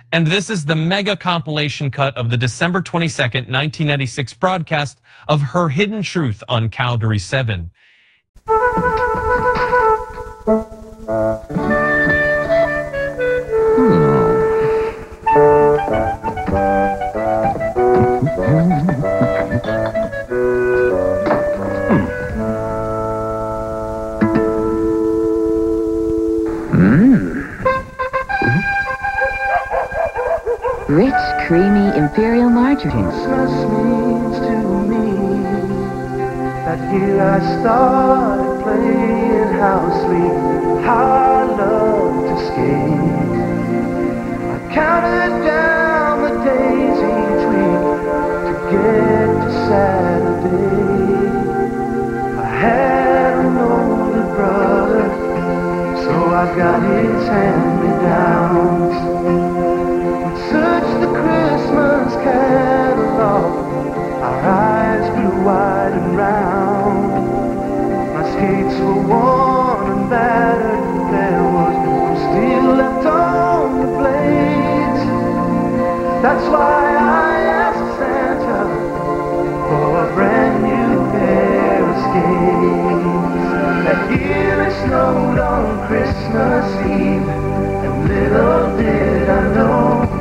and this is the mega compilation cut of the December 22nd, 1996 broadcast of Her Hidden Truth on Calgary 7. Rich, creamy imperial margarine. Christmas means to me that here I started playing house sweet, how I love to skate. I counted down the days each week to get to Saturday. I had an older brother, so I got his hand-me-downs. Search the Christmas catalog, our eyes grew wide and round. My skates were worn and battered, there was no steel left on the blades. That's why I asked Santa for a brand new pair of skates. That year it snowed on Christmas Eve, and little did I know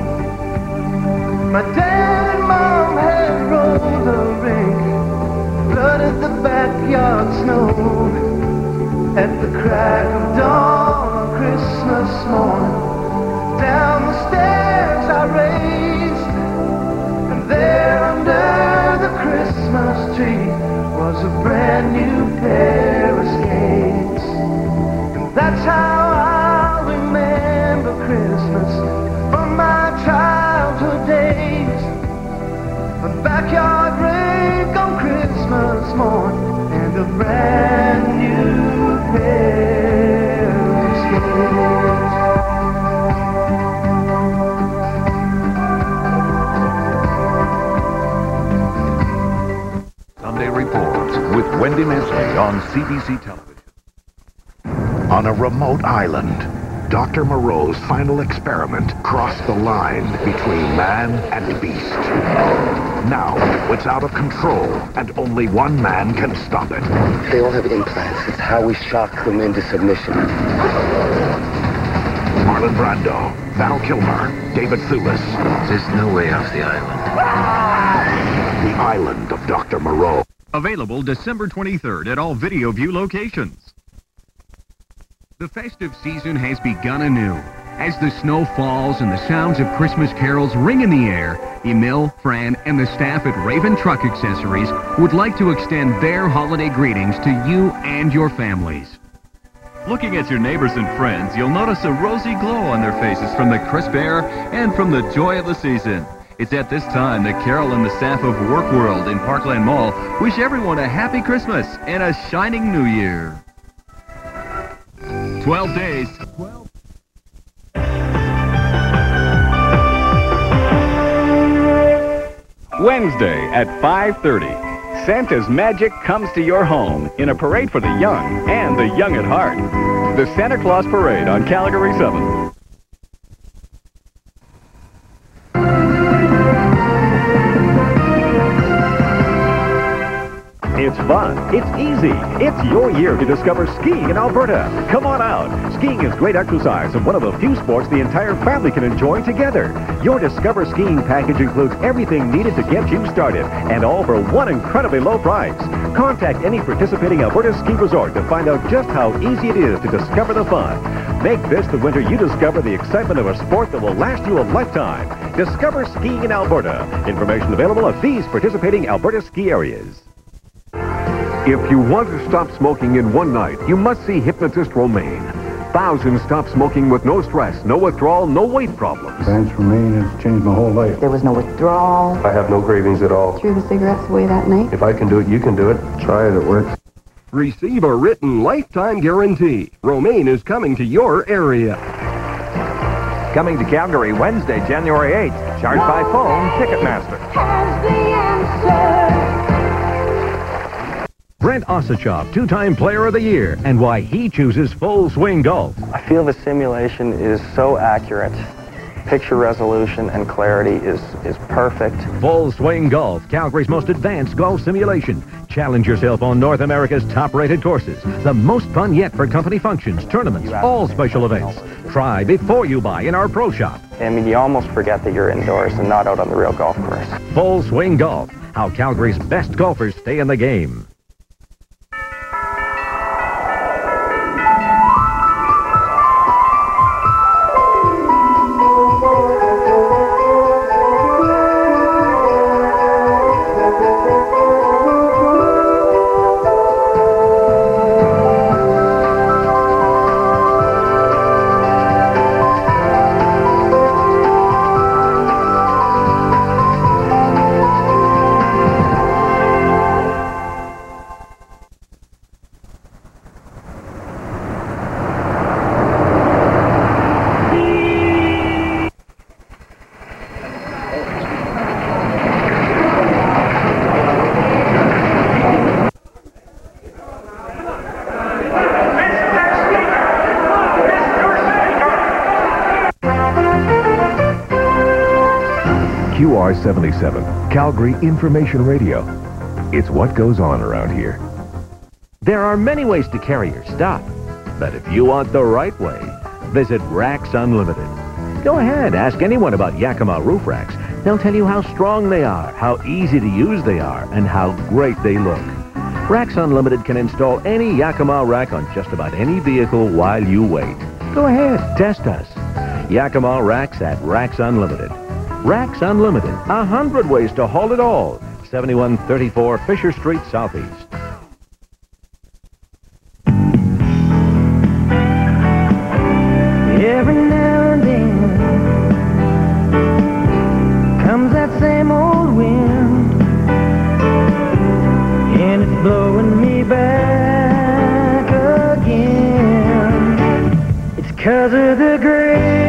my dad and mom had rolled the rink, flooded the backyard snow. At the crack of dawn on Christmas morning, down the stairs I raced, and there under the Christmas tree was a brand new pair of skates. And that's how I remember Christmas from my childhood days. A backyard rink on Christmas morn, and a brand new pair of skates. Sunday Reports with Wendy Mesley on CBC Television. On a remote island, Dr. Moreau's final experiment crossed the line between man and beast. Now, it's out of control, and only one man can stop it. They all have implants. It's how we shock them into submission. Marlon Brando, Val Kilmer, David Thewlis. There's no way off the island. The Island of Dr. Moreau. Available December 23rd at all Video View locations. The festive season has begun anew. As the snow falls and the sounds of Christmas carols ring in the air, Emil, Fran, and the staff at Raven Truck Accessories would like to extend their holiday greetings to you and your families. Looking at your neighbors and friends, you'll notice a rosy glow on their faces from the crisp air and from the joy of the season. It's at this time that Carol and the staff of Work World in Parkland Mall wish everyone a happy Christmas and a shining New Year. 12 days. Wednesday at 5:30. Santa's magic comes to your home in a parade for the young and the young at heart. The Santa Claus Parade on Calgary 7. It's fun. It's easy. It's your year to discover skiing in Alberta. Come on out. Skiing is great exercise and one of the few sports the entire family can enjoy together. Your Discover Skiing package includes everything needed to get you started, and all for one incredibly low price. Contact any participating Alberta ski resort to find out just how easy it is to discover the fun. Make this the winter you discover the excitement of a sport that will last you a lifetime. Discover Skiing in Alberta. Information available at these participating Alberta ski areas. If you want to stop smoking in one night, you must see hypnotist Romaine. Thousands stop smoking with no stress, no withdrawal, no weight problems. Thanks, Romaine has changed my whole life. There was no withdrawal. I have no cravings at all. Threw the cigarettes away that night. If I can do it, you can do it. Try it, it works. Receive a written lifetime guarantee. Romaine is coming to your area. Coming to Calgary Wednesday, January 8th. Charge by phone, Ticketmaster. Has the answer. Brent Osachov, two-time Player of the Year, and why he chooses Full Swing Golf. I feel the simulation is so accurate. picture resolution and clarity is perfect. Full Swing Golf, Calgary's most advanced golf simulation. Challenge yourself on North America's top-rated courses. The most fun yet for company functions, tournaments, all special events. Try before you buy in our pro shop. I mean, you almost forget that you're indoors and not out on the real golf course. Full Swing Golf, how Calgary's best golfers stay in the game. QR77, Calgary Information Radio. It's what goes on around here. There are many ways to carry your stuff, but if you want the right way, visit Racks Unlimited. Go ahead, ask anyone about Yakima roof racks. They'll tell you how strong they are, how easy to use they are, and how great they look. Racks Unlimited can install any Yakima rack on just about any vehicle while you wait. Go ahead, test us. Yakima Racks at Racks Unlimited. Racks Unlimited, 100 ways to haul it all. 7134 Fisher Street, Southeast. Every now and then comes that same old wind, and it's blowing me back again. It's 'cause of the great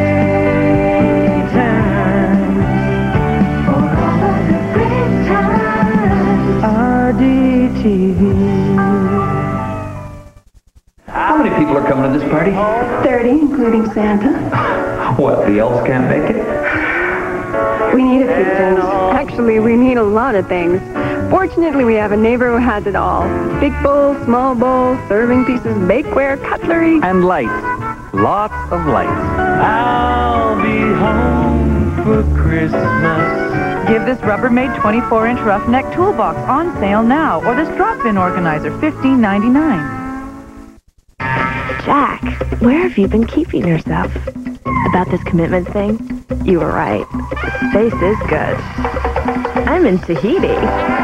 RDTV. How many people are coming to this party? 30, including Santa. What, the elves can't make it? We need a few things. Actually, we need a lot of things. Fortunately, we have a neighbor who has it all. Big bowls, small bowls, serving pieces, bakeware, cutlery. And lights. Lots of lights. I'll be home for Christmas. Give this Rubbermaid 24-inch roughneck toolbox on sale now, or this drop-in organizer, $15.99. Jack, where have you been keeping yourself? About this commitment thing? You were right. The space is good. I'm in Tahiti.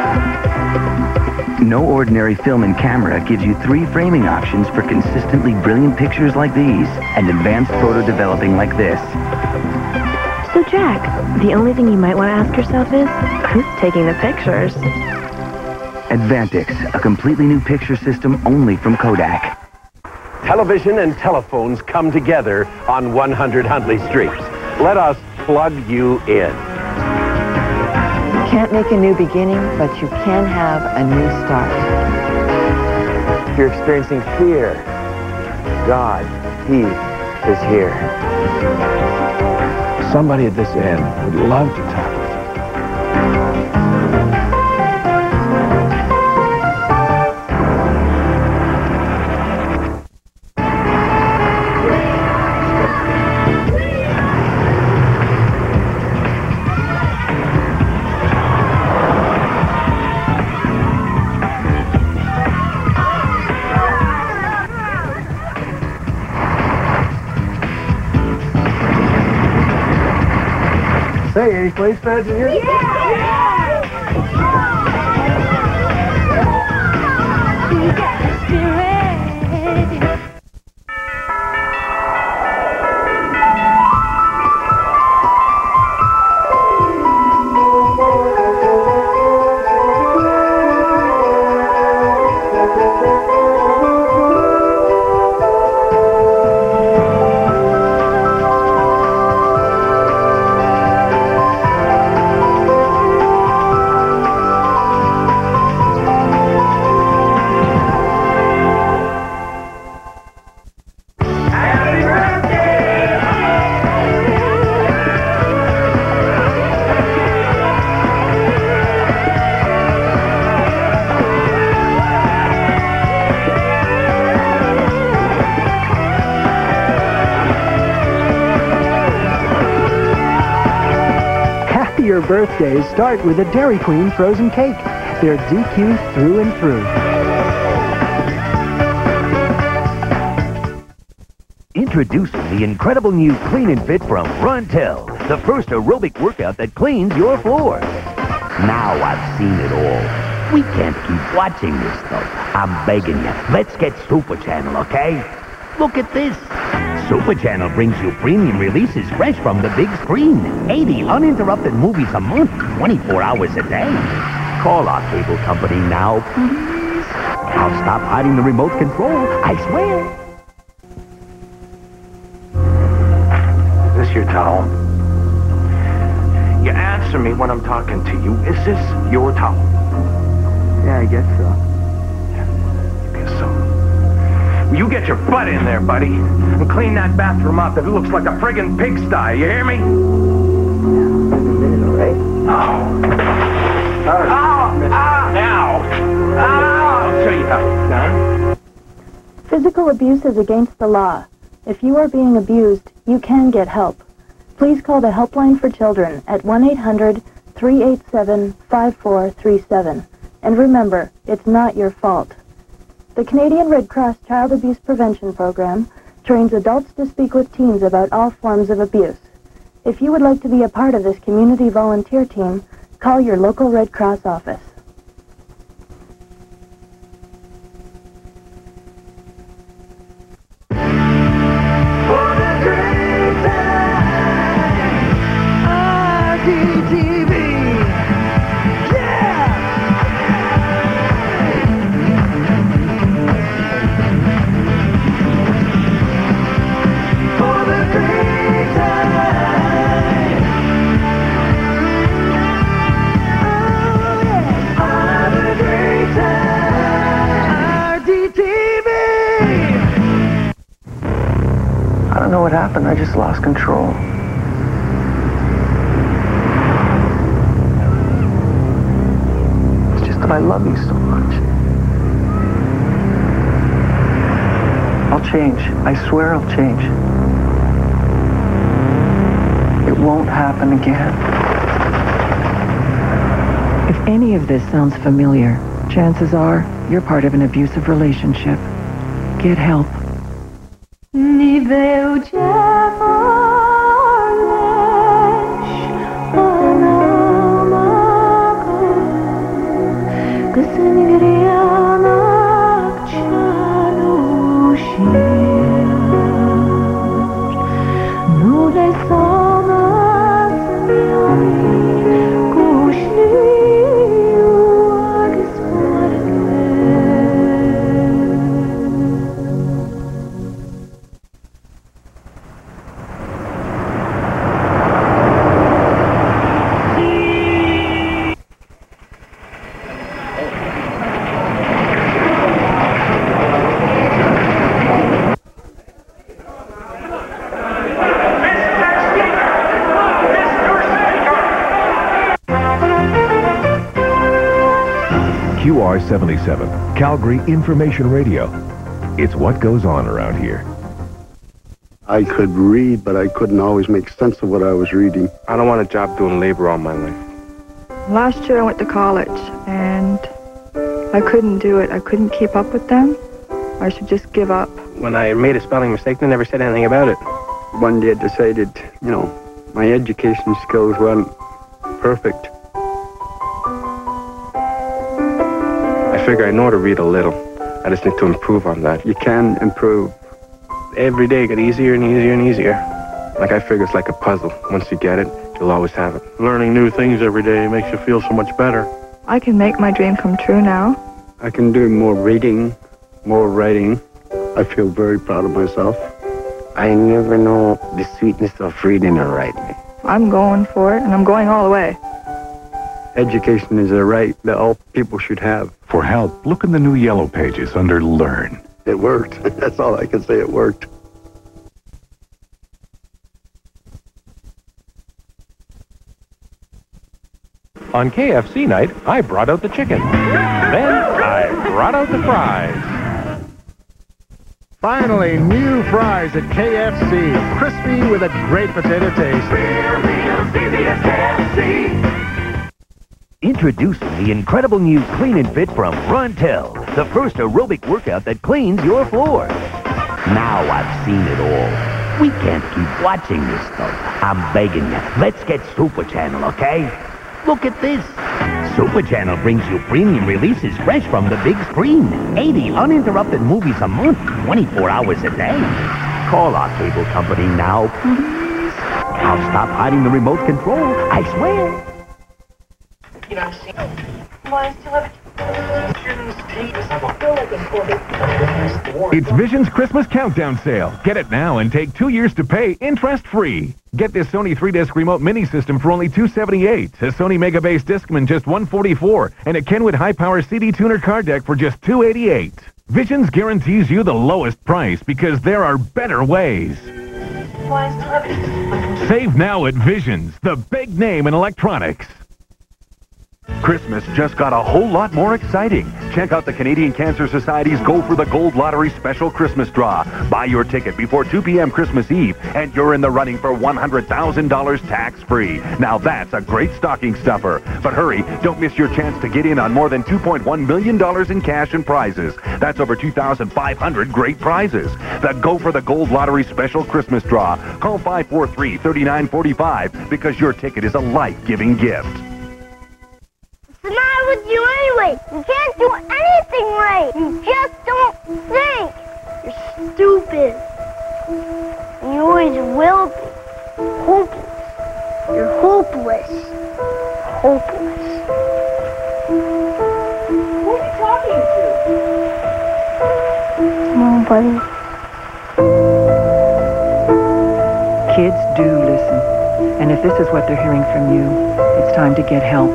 No ordinary film and camera gives you 3 framing options for consistently brilliant pictures like these and advanced photo developing like this. So, Jack, the only thing you might want to ask yourself is, who's taking the pictures? Advantix, a completely new picture system only from Kodak. Television and telephones come together on 100 Huntley Street. Let us plug you in. You can't make a new beginning, but you can have a new start. If you're experiencing fear, God, He is here. Somebody at this end would love to talk with you. Say, any Flames fans in here? Yeah! You got the spirit. your birthdays, start with a Dairy Queen frozen cake. They're DQ through and through. Introducing the incredible new Clean and Fit from Rontel, the first aerobic workout that cleans your floor. Now I've seen it all. We can't keep watching this, though. I'm begging you, let's get Super Channel, okay? Look at this. Super Channel brings you premium releases fresh from the big screen. 80 uninterrupted movies a month, 24 hours a day. Call our cable company now, please. I'll stop hiding the remote control, I swear. Is this your towel? You answer me when I'm talking to you. Is this your towel? Yeah, I guess so. I guess so. You get your butt in there, buddy, and clean that bathroom up. It looks like a friggin' pigsty. You hear me? All right. Ow. Ow. I'll show you how it's done. Physical abuse is against the law. If you are being abused, you can get help. Please call the Helpline for Children at 1-800-387-5437. And remember, it's not your fault. The Canadian Red Cross Child Abuse Prevention Program trains adults to speak with teens about all forms of abuse. If you would like to be a part of this community volunteer team, call your local Red Cross office. I don't know what happened. I just lost control. It's just that I love you so much. I'll change. I swear I'll change. It won't happen again. If any of this sounds familiar, chances are you're part of an abusive relationship. Get help. QR77, Calgary Information Radio. It's what goes on around here. I could read, but I couldn't always make sense of what I was reading. I don't want a job doing labor all my life. Last year I went to college, and I couldn't do it. I couldn't keep up with them. I should just give up. When I made a spelling mistake, they never said anything about it. One day I decided, my education skills weren't perfect. I figure I know how to read a little. I just need to improve on that. You can improve. Every day got easier and easier and easier. Like I figure it's like a puzzle. Once you get it, you'll always have it. Learning new things every day makes you feel so much better. I can make my dream come true now. I can do more reading, more writing. I feel very proud of myself. I never know the sweetness of reading and writing. I'm going for it, and I'm going all the way. Education is a right that all people should have. For help, look in the new yellow pages under Learn. It worked. That's all I can say. It worked. On KFC night, I brought out the chicken. Then I brought out the fries. Finally, new fries at KFC. Crispy with a great potato taste. Introducing the incredible new Clean and Fit from Frontel, the first aerobic workout that cleans your floor. Now I've seen it all. We can't keep watching this stuff. I'm begging you, let's get Super Channel, okay? Look at this. Super Channel brings you premium releases fresh from the big screen. 80 uninterrupted movies a month, 24 hours a day. Call our cable company now, please. I'll stop hiding the remote control, I swear. It's Vision's Christmas Countdown Sale. Get it now and take 2 years to pay interest-free. Get this Sony 3-disc remote mini system for only $278, a Sony Mega Bass Discman just $144, and a Kenwood high-power CD tuner card deck for just $288. Visions guarantees you the lowest price because there are better ways. Save now at Visions, the big name in electronics. Christmas just got a whole lot more exciting. Check out the Canadian Cancer Society's Go for the Gold Lottery Special Christmas Draw. Buy your ticket before 2 p.m. Christmas Eve, and you're in the running for $100,000 tax-free. Now that's a great stocking stuffer. But hurry, don't miss your chance to get in on more than $2.1 million in cash and prizes. That's over 2,500 great prizes. The Go for the Gold Lottery Special Christmas Draw. Call 543-3945 because your ticket is a life-giving gift. What's the matter with you anyway? You can't do anything right. You just don't think. You're stupid. And you always will be. Hopeless. You're hopeless. Hopeless. Who are you talking to? Nobody. Kids do listen. And if this is what they're hearing from you, it's time to get help.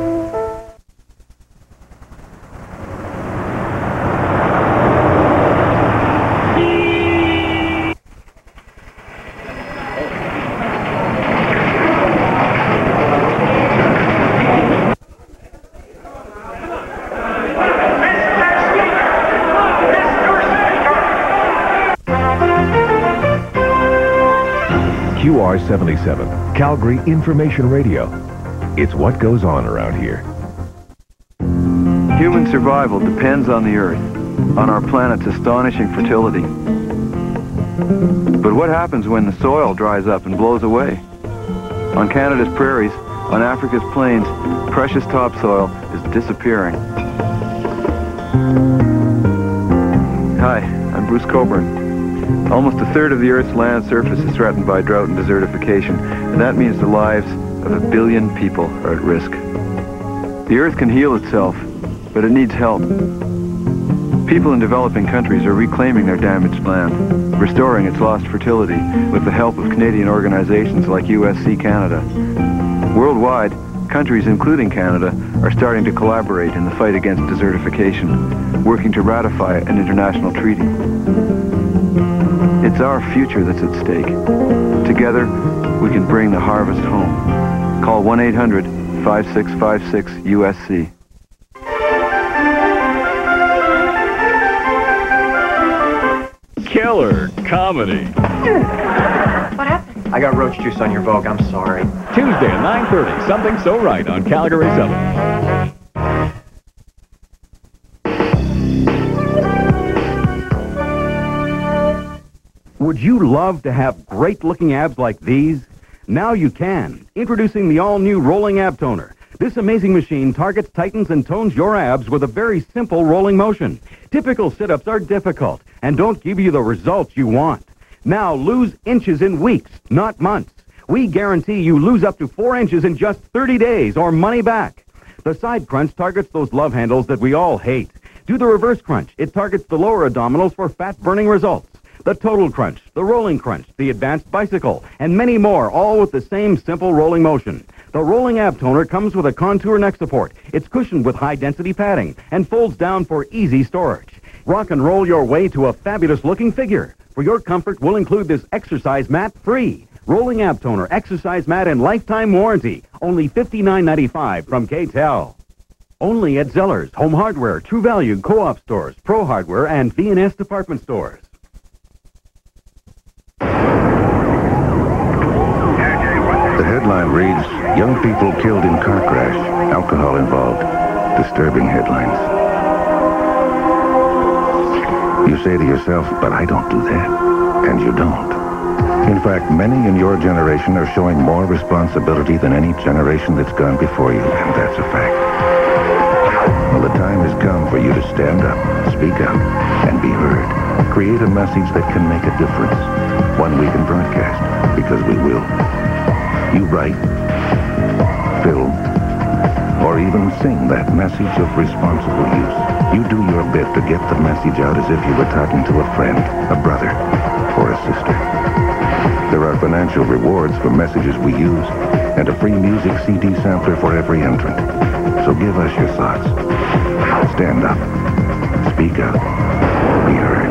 QR77, Calgary Information Radio. It's what goes on around here. Human survival depends on the Earth, on our planet's astonishing fertility. But what happens when the soil dries up and blows away? On Canada's prairies, on Africa's plains, precious topsoil is disappearing. Hi, I'm Bruce Coburn. Almost a third of the Earth's land surface is threatened by drought and desertification, and that means the lives of 1 billion people are at risk. The Earth can heal itself, but it needs help. People in developing countries are reclaiming their damaged land, restoring its lost fertility with the help of Canadian organizations like USC Canada. Worldwide, countries, including Canada, are starting to collaborate in the fight against desertification, working to ratify an international treaty. It's our future that's at stake. Together, we can bring the harvest home. Call 1-800-5656-USC. Killer comedy. What happened? I got roach juice on your Vogue. I'm sorry. Tuesday at 9:30. Something So Right on Calgary 7. Would you love to have great-looking abs like these? Now you can. Introducing the all-new Rolling Ab Toner. This amazing machine targets, tightens, and tones your abs with a very simple rolling motion. Typical sit-ups are difficult and don't give you the results you want. Now lose inches in weeks, not months. We guarantee you lose up to 4 inches in just 30 days or money back. The side crunch targets those love handles that we all hate. Do the reverse crunch. It targets the lower abdominals for fat-burning results. The Total Crunch, the Rolling Crunch, the Advanced Bicycle, and many more, all with the same simple rolling motion. The Rolling Ab Toner comes with a contour neck support. It's cushioned with high-density padding and folds down for easy storage. Rock and roll your way to a fabulous-looking figure. For your comfort, we'll include this exercise mat free. Rolling Ab Toner, exercise mat, and lifetime warranty. Only $59.95 from K-Tel. Only at Zellers, Home Hardware, True Value, Co-op stores, Pro Hardware, and V&S department stores. The headline reads, "Young people killed in car crash, alcohol involved." Disturbing headlines. You say to yourself, but I don't do that. And you don't. In fact, many in your generation are showing more responsibility than any generation that's gone before you, and that's a fact. Well, the time has come for you to stand up, speak up, and be heard. Create a message that can make a difference. One we can broadcast, because we will. You write, film, or even sing that message of responsible use. You do your bit to get the message out as if you were talking to a friend, a brother, or a sister. There are financial rewards for messages we use, and a free music CD sampler for every entrant. So give us your thoughts. Stand up. Speak up. Be heard.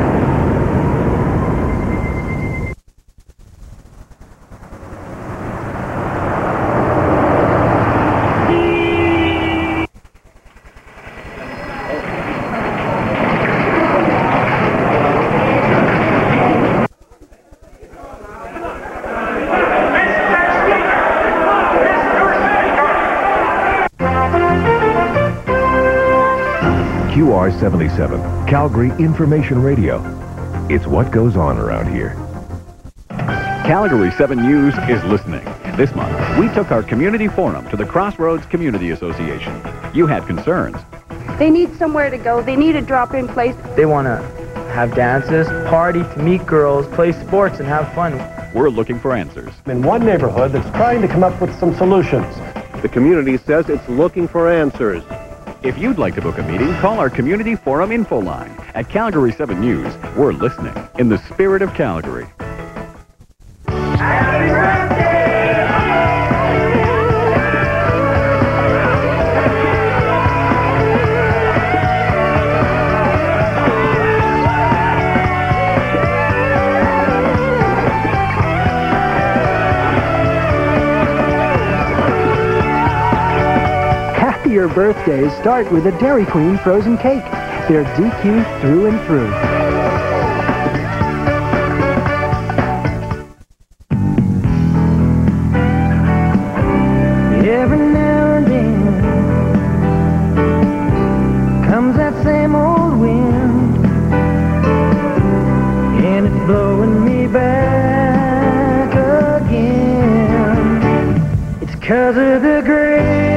QR77, Calgary Information Radio. It's what goes on around here. Calgary 7 News is listening. This month, we took our community forum to the Crossroads Community Association. You had concerns. They need somewhere to go. They need a drop-in place. They want to have dances, party, to meet girls, play sports, and have fun. We're looking for answers. In one neighborhood that's trying to come up with some solutions. The community says it's looking for answers. If you'd like to book a meeting, call our Community Forum info line. At Calgary 7 News, we're listening in the spirit of Calgary. Happy birthday! Happier birthdays start with a Dairy Queen frozen cake. They're DQ through and through. Every now and then comes that same old wind, and it's blowing me back again. It's 'cause of the great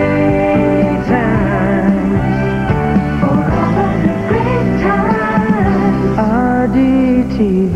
RDTV.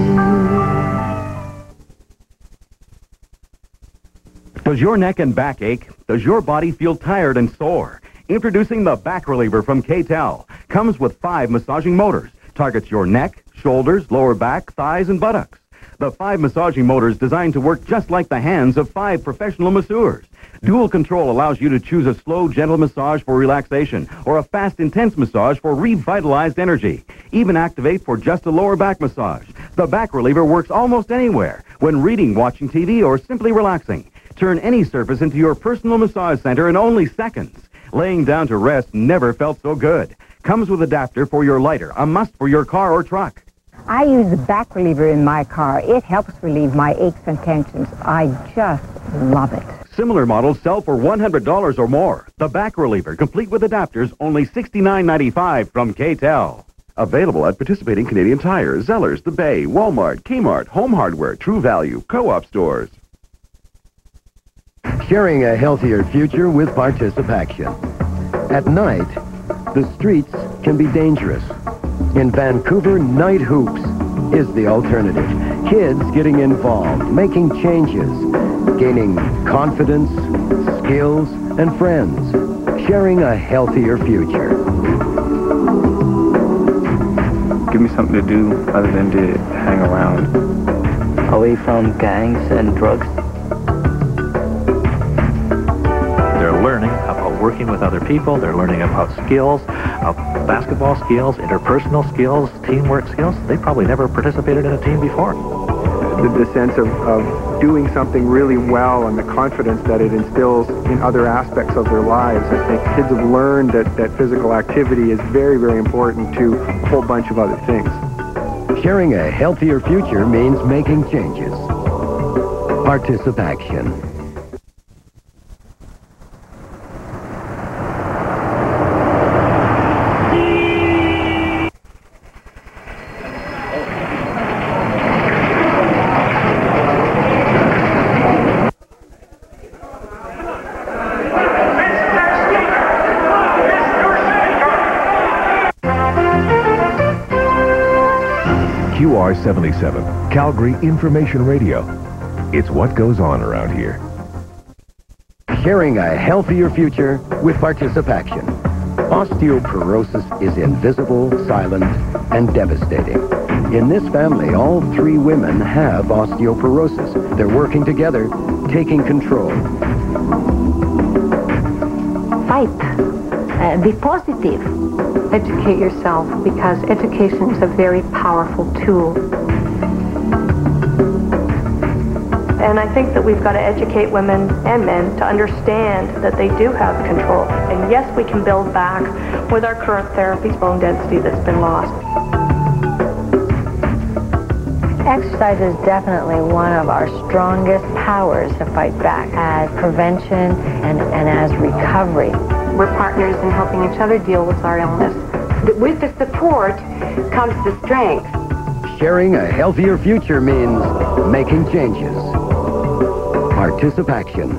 Does your neck and back ache? Does your body feel tired and sore? Introducing the Back Reliever from K-Tel. Comes with 5 massaging motors. Targets your neck, shoulders, lower back, thighs, and buttocks. The 5 massaging motors designed to work just like the hands of 5 professional masseurs. Dual control allows you to choose a slow, gentle massage for relaxation or a fast, intense massage for revitalized energy. Even activate for just a lower back massage. The Back Reliever works almost anywhere, when reading, watching TV, or simply relaxing. Turn any surface into your personal massage center in only seconds. Laying down to rest never felt so good. Comes with adapter for your lighter, a must for your car or truck. I use the Back Reliever in my car. It helps relieve my aches and tensions. I just love it. Similar models sell for $100 or more. The Back Reliever, complete with adapters, only $69.95 from K-Tel. Available at participating Canadian Tire, Zellers, The Bay, Walmart, Kmart, Home Hardware, True Value, Co-op stores. Sharing a healthier future with Participation. At night, the streets can be dangerous. In Vancouver, Night Hoops is the alternative. Kids getting involved, making changes, gaining confidence, skills, and friends. Sharing a healthier future. Give me something to do other than to hang around. Away from gangs and drugs. They're learning about working with other people. They're learning about skills, basketball skills, interpersonal skills, teamwork skills. They probably never participated in a team before. The sense of doing something really well and the confidence that it instills in other aspects of their lives. I think kids have learned that physical activity is very, very important to a whole bunch of other things. Sharing a healthier future means making changes. Participation. 77, Calgary Information Radio. It's what goes on around here. Sharing a healthier future with Participation. Osteoporosis is invisible, silent, and devastating. In this family, all 3 women have osteoporosis. They're working together, taking control. Fight. Be positive. Educate yourself, because education is a very powerful tool. And I think that we've got to educate women and men to understand that they do have control. And yes, we can build back with our current therapies bone density that's been lost. Exercise is definitely one of our strongest powers to fight back as prevention and as recovery. We're partners in helping each other deal with our illness. With the support comes the strength. Sharing a healthier future means making changes. Participation.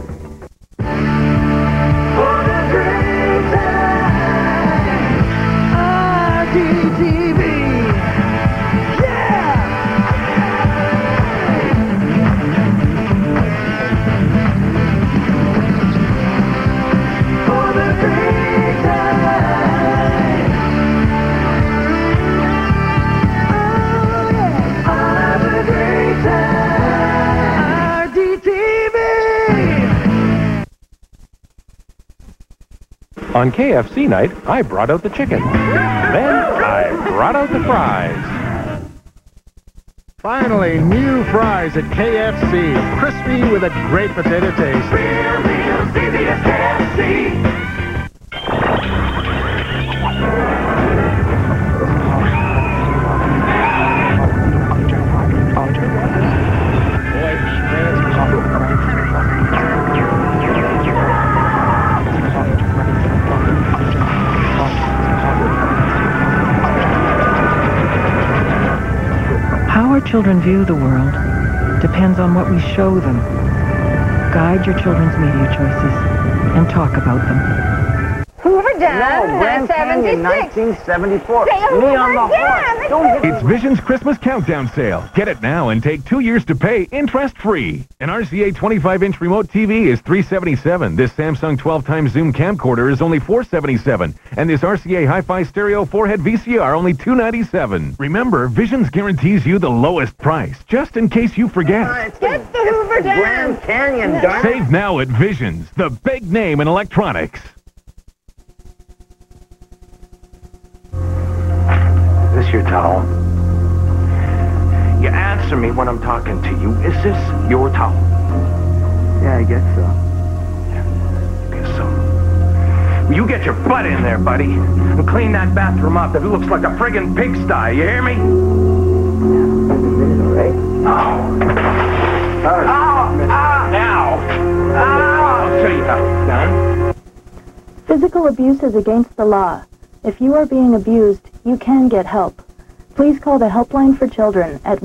On KFC night, I brought out the chicken. Then I brought out the fries. Finally, new fries at KFC. Crispy with a great potato taste. Real CBS KFC. How our children view the world depends on what we show them. Guide your children's media choices and talk about them. Hoover Dam, No, Grand Canyon, 1974. Say Me on the horse. Don't hit It's Vision's Christmas Countdown Sale. Get it now and take 2 years to pay interest-free. An RCA 25-inch remote TV is $377. This Samsung 12x zoom camcorder is only $477. And this RCA Hi-Fi stereo 4-head VCR only $297. Remember, Visions guarantees you the lowest price, just in case you forget. Get the Hoover Dam. Grand Canyon, darn it. Save now at Visions, the big name in electronics. Is this your towel? You answer me when I'm talking to you. Is this your towel? Yeah, I guess so. I guess so. Will you get your butt in there, buddy, and clean that bathroom up? It looks like a friggin' pigsty. You hear me? Oh. Now. I'll show you how it's done. Physical abuse is against the law. If you are being abused, you can get help. Please call the Helpline for Children at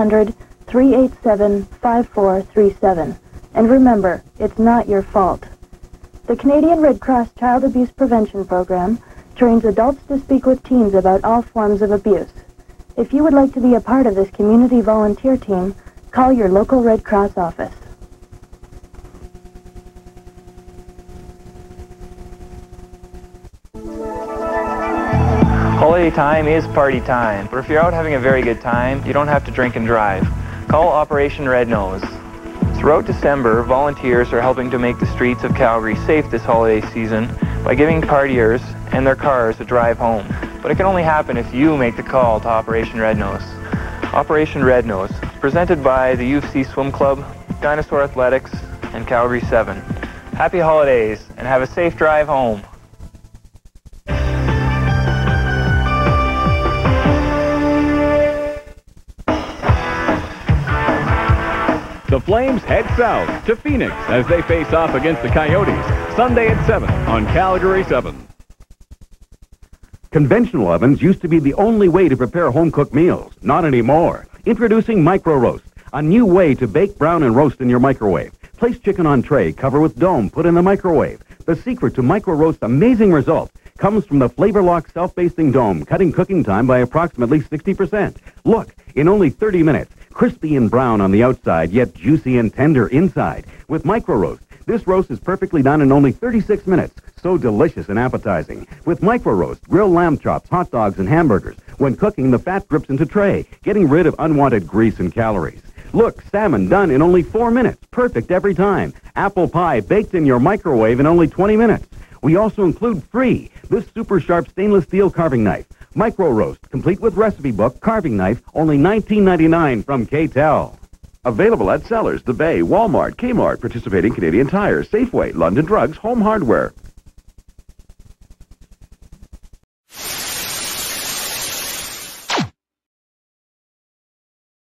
1-800-387-5437. And remember, it's not your fault. The Canadian Red Cross Child Abuse Prevention Program trains adults to speak with teens about all forms of abuse. If you would like to be a part of this community volunteer team, call your local Red Cross office. Holiday time is party time, but if you're out having a very good time, you don't have to drink and drive. Call Operation Red Nose. Throughout December, volunteers are helping to make the streets of Calgary safe this holiday season by giving partiers and their cars a drive home. But it can only happen if you make the call to Operation Red Nose. Operation Red Nose, presented by the UFC Swim Club, Dinosaur Athletics, and Calgary 7. Happy holidays, and have a safe drive home. The Flames head south to Phoenix as they face off against the Coyotes, Sunday at 7 on Calgary 7. Conventional ovens used to be the only way to prepare home-cooked meals. Not anymore. Introducing Micro Roast, a new way to bake, brown, and roast in your microwave. Place chicken on tray, cover with dome, put in the microwave. The secret to Micro Roast's amazing results comes from the Flavor Lock self-basting dome, cutting cooking time by approximately 60%. Look, in only 30 minutes. Crispy and brown on the outside, yet juicy and tender inside. With micro roast, this roast is perfectly done in only 36 minutes. So delicious and appetizing. With micro roast, grilled lamb chops, hot dogs, and hamburgers. When cooking, the fat drips into tray, getting rid of unwanted grease and calories. Look, salmon done in only 4 minutes. Perfect every time. Apple pie baked in your microwave in only 20 minutes. We also include free this super sharp stainless steel carving knife. Micro roast, complete with recipe book, carving knife, only $19.99 from K-Tel. Available at Sellers, The Bay, Walmart, Kmart, participating Canadian Tire, Safeway, London Drugs, Home Hardware.